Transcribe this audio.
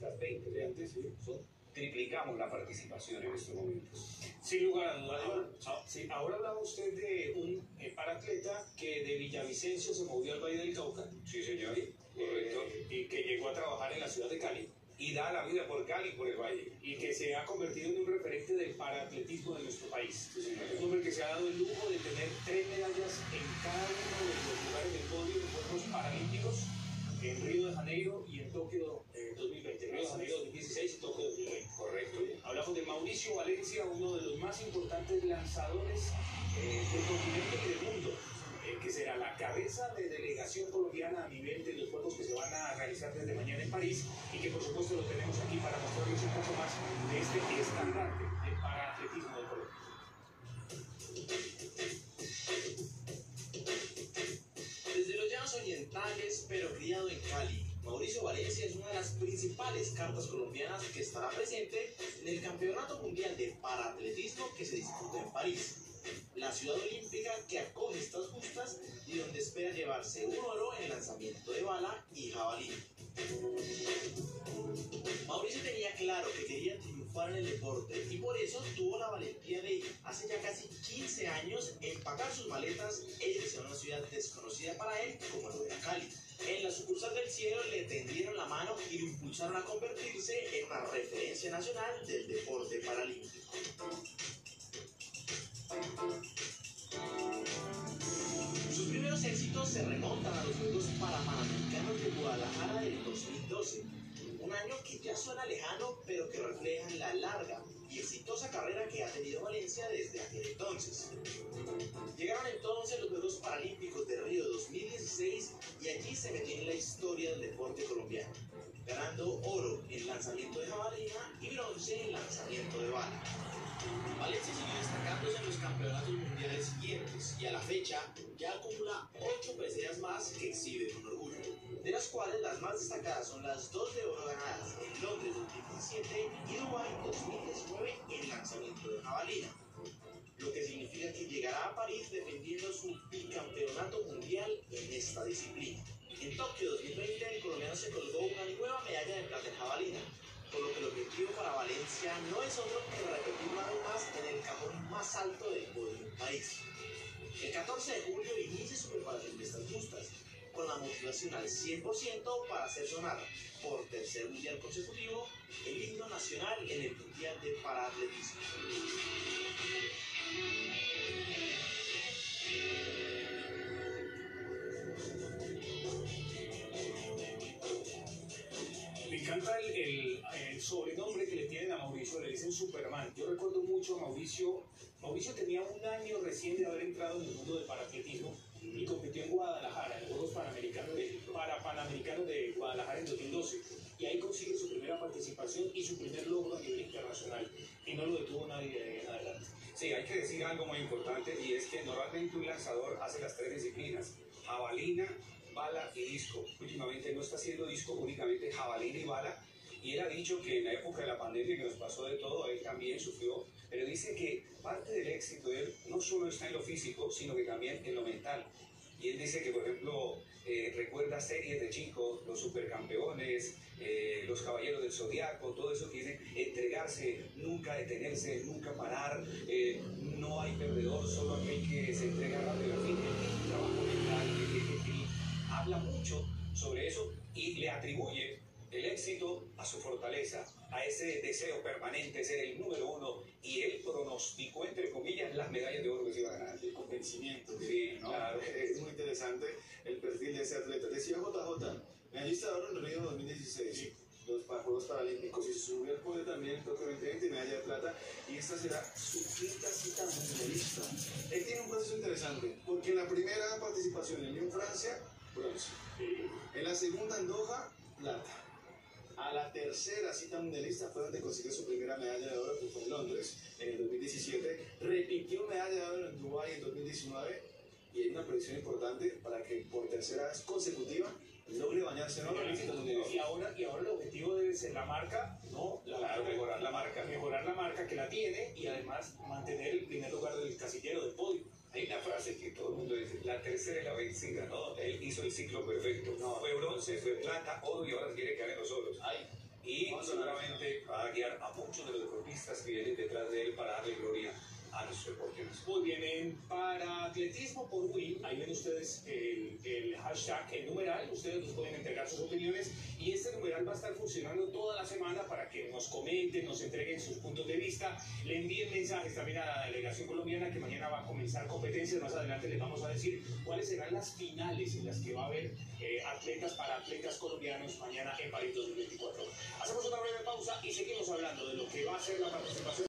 medallistas, 20, sí. Triplicamos la participación en estos momentos. Sin lugar a dudas. Ahora hablaba usted de un paratleta que de Villavicencio se movió al Valle del Cauca. Sí, señor. Correcto. Y que llegó a trabajar en la ciudad de Cali. Y da la vida por Cali y por el Valle. Y que se ha convertido en un referente del paratletismo de nuestro país. Sí, un hombre que se ha dado el lujo de tener 3 medallas en cada uno de los lugares del podio de Juegos Paralímpicos, en Río de Janeiro y en Tokio 2020. Río de Janeiro 2016 y Tokio 2020. Correcto. Hablamos de Mauricio Valencia, uno de los más importantes lanzadores del continente y del mundo, que será la cabeza de delegación colombiana a nivel de los juegos que se van a realizar desde mañana en París, y que por supuesto lo tenemos aquí para mostrarles un poco más de este estandarte del paraatletismo de Colombia. Desde los llanos orientales, pero criado en Cali, Mauricio Valencia es una de las principales cartas colombianas que estará presente en el Campeonato Mundial de Paraatletismo que se disputa en París, la ciudad olímpica que acoge estas justas y donde espera llevarse un oro en lanzamiento de bala y jabalí. Mauricio tenía claro que quería triunfar en el deporte y por eso tuvo la valentía de, hace ya casi 15 años, empacar sus maletas e irse a una ciudad desconocida para él como lo era Cali. En la sucursal del cielo le tendieron la mano y lo impulsaron a convertirse en una referencia nacional del deporte paralímpico. Sus primeros éxitos se remontan a los Juegos Panamericanos de Guadalajara del 2012, un año que ya suena lejano, pero que refleja la larga y exitosa carrera que ha tenido Valencia desde aquel entonces. Llegaron entonces los Juegos Paralímpicos de Río 2016 y allí se metió en la historia del deporte colombiano, ganando oro en lanzamiento de jabalina y bronce en lanzamiento de bala. Valencia siguió destacándose en los campeonatos mundiales siguientes y a la fecha ya acumula 8 preseas más que exhibe con orgullo, de las cuales las más destacadas son las 2 de oro ganadas en Londres 2017 y Dubái 2019 en lanzamiento de jabalina, lo que significa que llegará a París defendiendo su bicampeonato mundial en esta disciplina. En Tokio 2020 el colombiano se colgó una nueva medalla de plata en jabalina, por lo que el objetivo para Valencia no es otro que repetir una vez más en el cajón más alto del podio del país. El 14 de julio inicia su preparación de estas justas, con la motivación al 100% para hacer sonar, por tercer mundial consecutivo, el himno nacional en el Mundial de Paraatletismo. Me encanta el sobrenombre que le tienen a Mauricio, le dicen Superman. Yo recuerdo mucho a Mauricio. Mauricio tenía un año recién de haber entrado en el mundo del paraatletismo y compitió en Guadalajara, en los Juegos Panamericanos de Guadalajara en 2012. Y ahí consigue su primera participación y su primer logro a nivel internacional. Y no lo detuvo nadie de ahí en adelante. Sí, hay que decir algo muy importante, y es que normalmente un lanzador hace las 3 disciplinas: jabalina, bala y disco. Últimamente no está haciendo disco, únicamente jabalina y bala. Y él ha dicho que en la época de la pandemia, que nos pasó de todo, él también sufrió, pero dice que parte del éxito de él no solo está en lo físico, sino que también en lo mental. Y él dice que, por ejemplo, recuerda series de chicos, los supercampeones, los caballeros del zodiaco, todo eso que dice, entregarse, nunca detenerse, nunca parar, no hay perdedor, solo aquel que se entrega rápido. En fin, el trabajo mental, él habla mucho sobre eso y le atribuye el éxito a su fortaleza, a ese deseo permanente de ser el número 1, y él pronosticó, entre comillas, las medallas de oro que se iba a ganar. El convencimiento. Sí, ¿no? Claro. Es muy interesante el perfil de ese atleta. Decía JJ, medallista de oro en Río 2016. Sí. Los Juegos Paralímpicos, y se subió al podio también en Tokio 2020, medalla de plata, y esta será su quinta cita mundialista. Él tiene un proceso interesante, porque en la primera participación en Lyon, Francia, bronce. En la segunda en Doha, plata. A la tercera cita mundialista fue donde consiguió su primera medalla de oro, que fue en Londres en el 2017. Repitió medalla de oro en Dubái en 2019, y hay una predicción importante para que por tercera vez consecutiva logre bañarse en oro en el éxito mundial. Y ahora el objetivo debe ser la marca, ¿no? Mejorar la marca. Mejorar la marca que la tiene y además mantener el primer lugar del casillero del podio. Hay una frase que todo el mundo dice: la tercera es la vencida, ¿no? Él hizo el ciclo perfecto. Fue bronce, fue plata, oro, y ahora quiere caer en los oros. Y guiar a muchos de los deportistas que vienen detrás de él para darle gloria a nuestro deporte nacional. Muy bien, en para atletismo por Win, ahí ven ustedes el hashtag, el numeral, ustedes nos pueden entregar sus opiniones y este numeral va a estar funcionando toda la semana para que nos comenten, nos entreguen sus puntos de vista, le envíen mensajes también a la delegación colombiana que mañana va a comenzar competencias, más adelante les vamos a decir cuáles serán las finales en las que va a haber para atletas colombianos mañana en París 2024. Hacemos una breve pausa y seguimos hablando de lo que va a ser la participación.